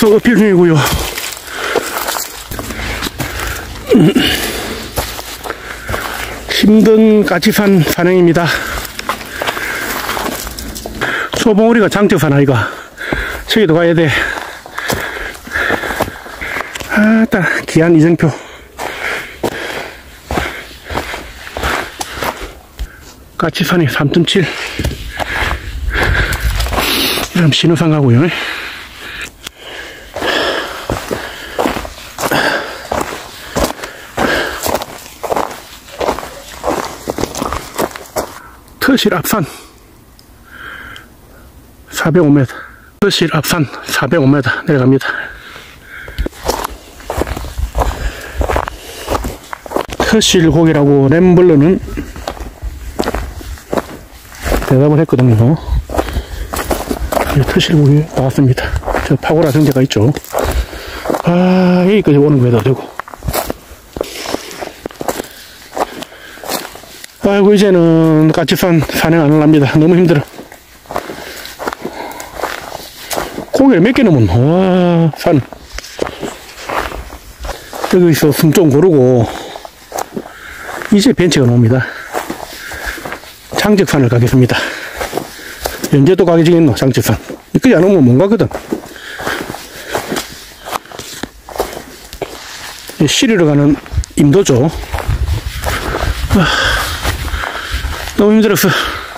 계속 어필 중이고요. 힘든 까치산 산행입니다. 소봉우리가 장적산 아이가. 저기도 가야 돼. 아따, 기한 이정표. 까치산이 3.7. 이러면 신호상 가고요. 터실 앞산 405m. 터실 앞산 405m 내려갑니다. 터실 고개라고 램블러는 대답을 했거든요. 터실 고개 나왔습니다. 저 파고라 성대가 있죠. 아, 여기까지 오는 거에도 되고. 아이고, 이제는 까치산 산행 안 합니다. 너무 힘들어. 고개를 몇 개 넘은, 와, 산. 여기서 숨 좀 고르고, 이제 벤치가 나옵니다. 장적산을 가겠습니다. 언제 또 가게 지겠노, 장적산. 이까지 안 오면 못 가거든. 시리로 가는 임도죠. 너무 힘들었어.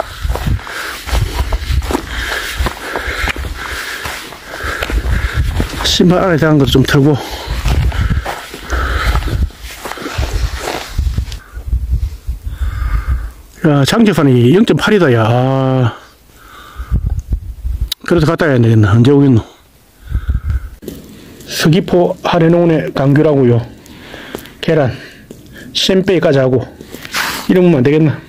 신발 안에 대한 것도 좀 털고. 야, 장적산이 0.8이다, 야. 그래도 갔다 와야 되겠나? 언제 오겠노? 서귀포 하래농원의 강규라고요. 계란, 셴빼이까지 하고. 이러면 안 되겠나?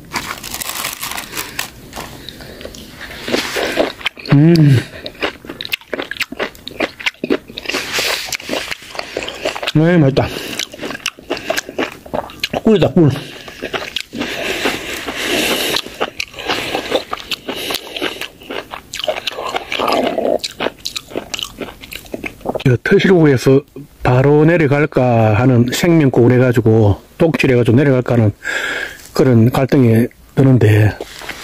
네, 맛있다. 꿀이다, 꿀. 터실고에서 바로 내려갈까 하는 생명곡을 해가지고 독칠해가지고 내려갈까 하는 그런 갈등이 드는데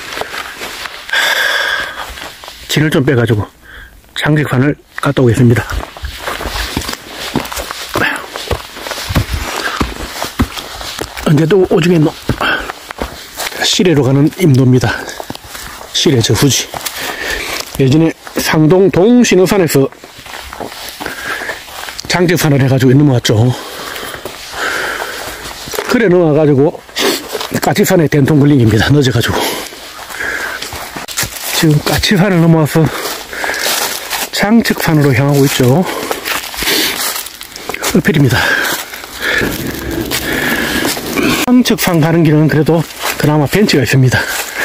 진을 좀 빼가지고 장적산을 갔다 오겠습니다. 언제 또 오주겠노? 시래로 가는 임도입니다. 시래 저수지. 예전에 상동 동신호산에서 장적산을 해가지고 넘어왔죠. 그래 넘어와가지고 까치산에 된통 걸림입니다. 늦어가지고. 지금 까치산을 넘어와서 장적산으로 향하고 있죠. 어필입니다. 장적산 가는 길은 그래도 그나마 벤치가 있습니다.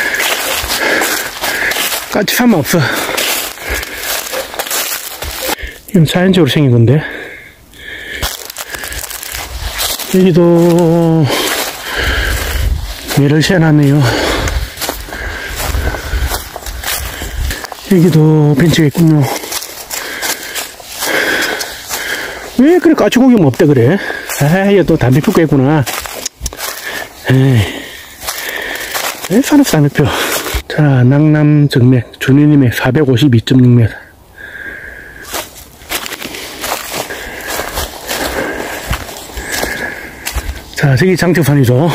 까치산만 없어. 이건 자연적으로 생긴 건데. 여기도 매를 씌워놨네요. 여기도 벤치가 있군요. 왜 그래 까치고기면 없대 그래? 얘 또 담배 피우고 했구나. 에이, 왜 산업사 안 펴? 자, 낙남 정맥 준이님의 452.6m. 자, 저기 장적산이죠.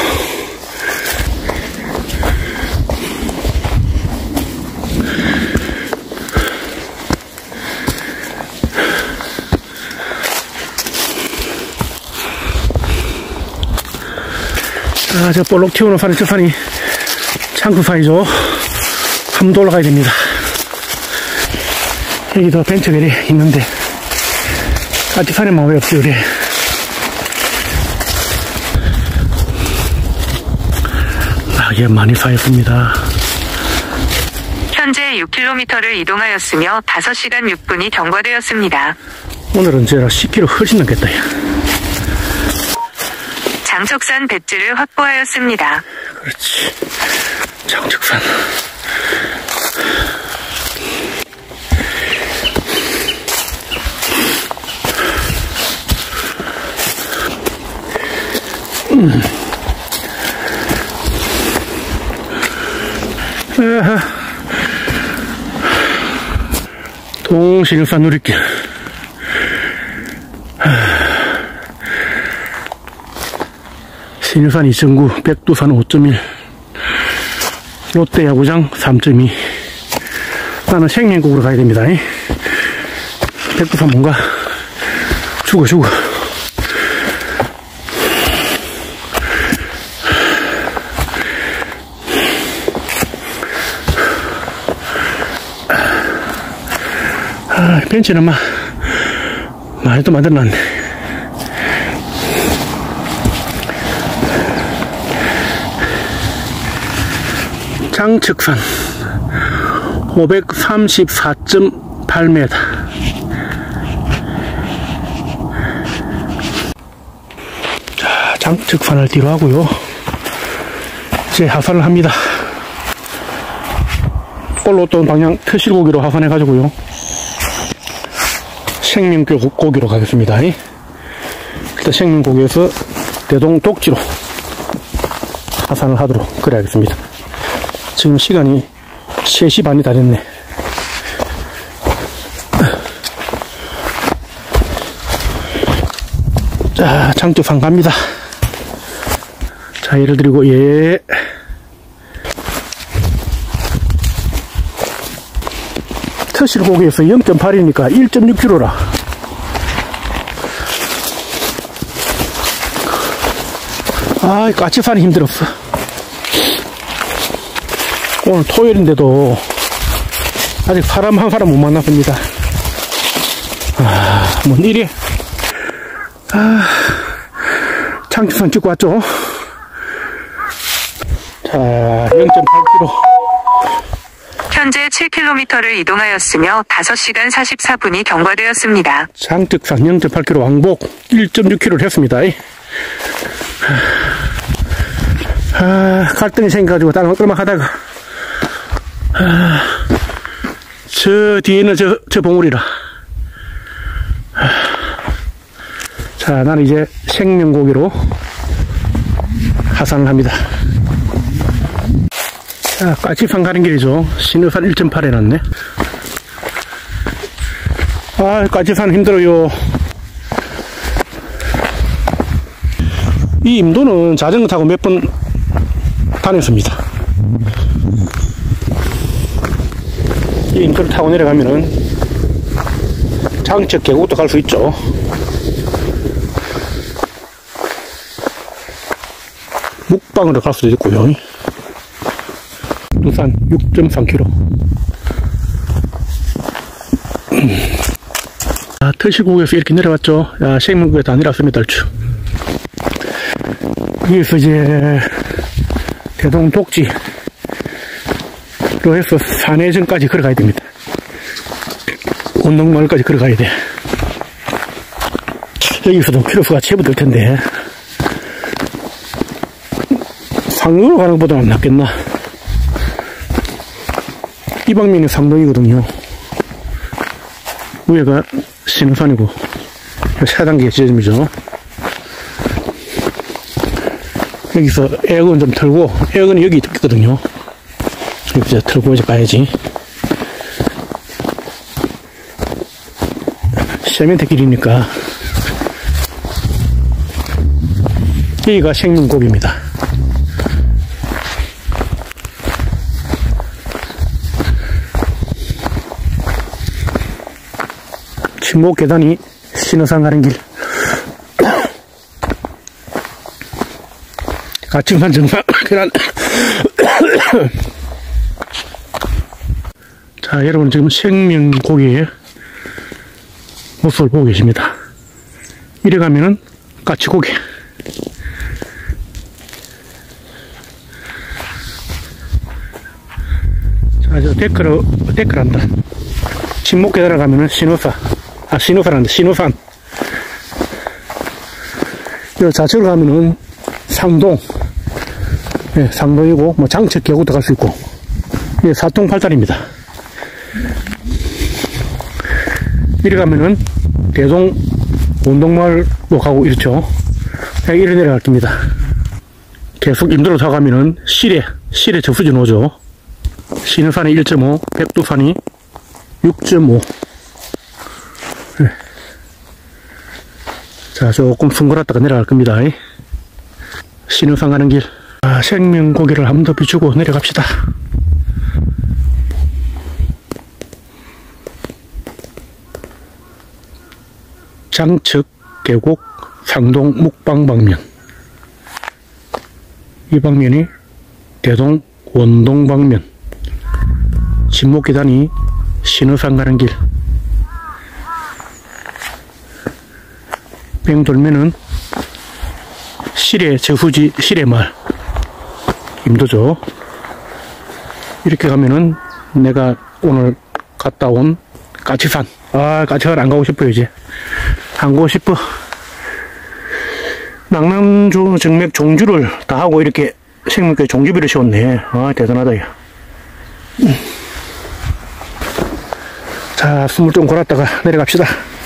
자, 저 볼록 튀어오는 산이 저 산이 창구산이죠. 한번 더 올라가야 됩니다. 여기도 벤처결이 있는데 까치산에만 왜 없어요, 그래. 예, 많이 쌓였습니다. 현재 6km를 이동하였으며 5시간 6분이 경과되었습니다. 오늘은 제가 10km 훨씬 넘겠다. 야. 장적산 배지를 확보하였습니다. 그렇지. 장적산. 동신일산 누리길. 신일산 2.9, 백두산 5.1, 롯데야구장 3.2. 나는 생명곡으로 가야 됩니다. 백두산 뭔가 죽어. 벤치는 많이 또 만들어놨네. 장측산 534.8m. 자, 장측산을 뒤로 하고요. 이제 하산을 합니다. 올라왔던 방향 터실고기로 하산해 가지고요. 생명고기로 가겠습니다. 일단 생명고기에서 대동독지로 하산을 하도록 그래야겠습니다. 지금 시간이 3시 반이 다 됐네. 자, 장쪽산 갑니다. 자, 예를 드리고, 터실고기에서 0.8이니까 1.6km라. 아, 까치산이 힘들었어. 오늘 토요일인데도 아직 사람 한 사람 못 만났습니다. 뭔 일이야. 장축산 찍고 왔죠. 자, 0.8km. 현재 7km를 이동하였으며 5시간 44분이 경과되었습니다. 장특산 0.8km 왕복 1.6km를 했습니다. 갈등이 생겨가지고 다른 것들만 하다가 저 뒤에는 저 봉우리라. 자, 나는 이제 생명고기로 하산을 합니다. 자, 까치산 가는 길이죠. 신의산 1.8 해놨네. 까치산 힘들어요. 이 임도는 자전거 타고 몇 번 다녔습니다. 이 임도를 타고 내려가면은 장척 계곡도 갈 수 있죠. 묵방으로 갈 수도 있고요. 두산 6.3km. 터시국에서 이렇게 내려왔죠. 생명국에 다 내려왔습니다. 여기서 이제 대동독지로 해서 산해전까지 걸어가야 됩니다. 온동마을까지 걸어가야 돼. 여기서도 키로수가 제법 될 텐데 상로로 가는 것보다는 낫겠나. 이 방면이 상동이거든요. 위에가 신호산이고 4단계 지점이죠. 여기서 에어건 좀 틀고, 에어건이 여기 있거든요. 여기서 틀고 이제 가야지. 세멘트 길이니까. 여기가 생명고기입니다. 침목 계단이 신호산 가는 길. 가칭산 정상 계단. 자, 여러분 지금 생명고기의 모습을 보고 계십니다. 이래 가면은 까치고기. 자, 저 데크란다. 침목 계단을 가면은 신호산. 요 좌측으로 가면은 상동. 네, 상동이고, 장척 계곡도 갈 수 있고. 이게 사통팔달입니다. 이리 가면은 대동 온동마을로 가고 이렇죠. 이리 내려갈 겁니다. 계속 임도로 더 가면은 시래 저수지 오죠. 신흥산이 1.5, 백두산이 6.5. 네. 자, 조금 숭그렸다가 내려갈 겁니다. 신흥산 가는 길. 아, 생명고개를 한 번 더 비추고 내려갑시다. 장측 계곡 상동 묵방 방면. 이 방면이 대동 원동 방면. 진목계단이 신흥산 가는 길. 뺑 돌면은 시래 저수지 시래마을 임도죠. 이렇게 가면은 내가 오늘 갔다 온 까치산. 아, 까치산 안 가고 싶어요. 이제 안 가고 싶어. 낙남주 정맥 종주를 다 하고 이렇게 생명교회 종주비를 씌웠네. 아, 대단하다. 야. 자, 숨을 좀 골았다가 내려갑시다.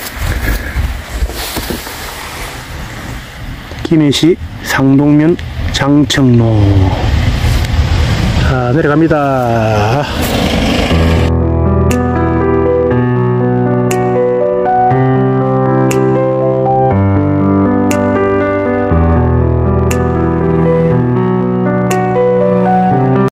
김해시 상동면 장청로. 자, 내려갑니다.